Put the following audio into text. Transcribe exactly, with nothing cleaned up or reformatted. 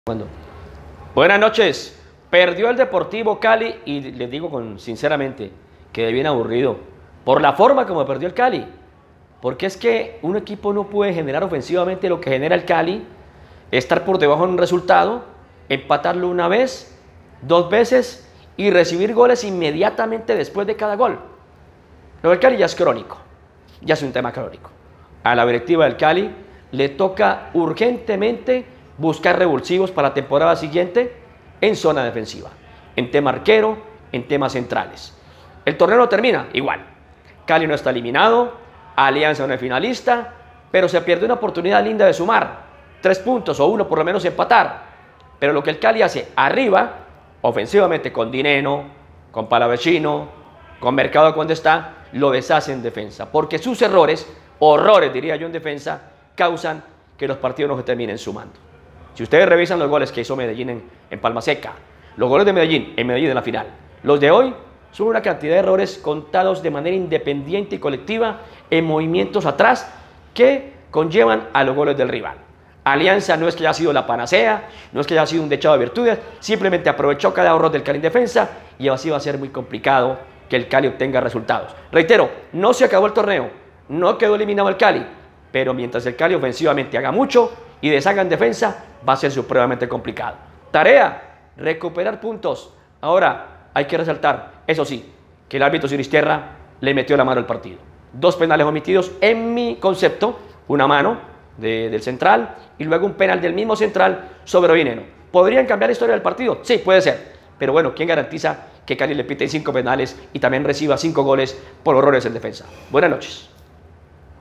Cuando. Buenas noches. Perdió el Deportivo Cali y les digo con, sinceramente, quedé bien aburrido por la forma como perdió el Cali. Porque es que un equipo no puede generar ofensivamente lo que genera el Cali, estar por debajo en un resultado, empatarlo una vez, dos veces y recibir goles inmediatamente después de cada gol. Lo del Cali ya es crónico, ya es un tema crónico. A la directiva del Cali le toca urgentemente buscar revulsivos para la temporada siguiente en zona defensiva, en tema arquero, en temas centrales. El torneo no termina igual. Cali no está eliminado, Alianza no es finalista, pero se pierde una oportunidad linda de sumar tres puntos o uno por lo menos empatar. Pero lo que el Cali hace arriba, ofensivamente con Dineno, con Palavecino, con Mercado cuando está, lo deshace en defensa. Porque sus errores, horrores diría yo en defensa, causan que los partidos no se terminen sumando. Si ustedes revisan los goles que hizo Medellín en, en Palma Seca, los goles de Medellín en Medellín en la final, los de hoy son una cantidad de errores contados de manera independiente y colectiva en movimientos atrás que conllevan a los goles del rival. Alianza no es que haya sido la panacea, no es que haya sido un dechado de virtudes, simplemente aprovechó cada error del Cali en defensa y así va a ser muy complicado que el Cali obtenga resultados. Reitero, no se acabó el torneo, no quedó eliminado el Cali, pero mientras el Cali ofensivamente haga mucho y deshaga en defensa, va a ser supremamente complicado. Tarea, recuperar puntos. Ahora, hay que resaltar, eso sí, que el árbitro Sinisterra le metió la mano al partido. Dos penales omitidos, en mi concepto, una mano de, del central y luego un penal del mismo central sobre Dineno. ¿Podrían cambiar la historia del partido? Sí, puede ser. Pero bueno, ¿quién garantiza que Cali le pite cinco penales y también reciba cinco goles por errores en defensa? Buenas noches.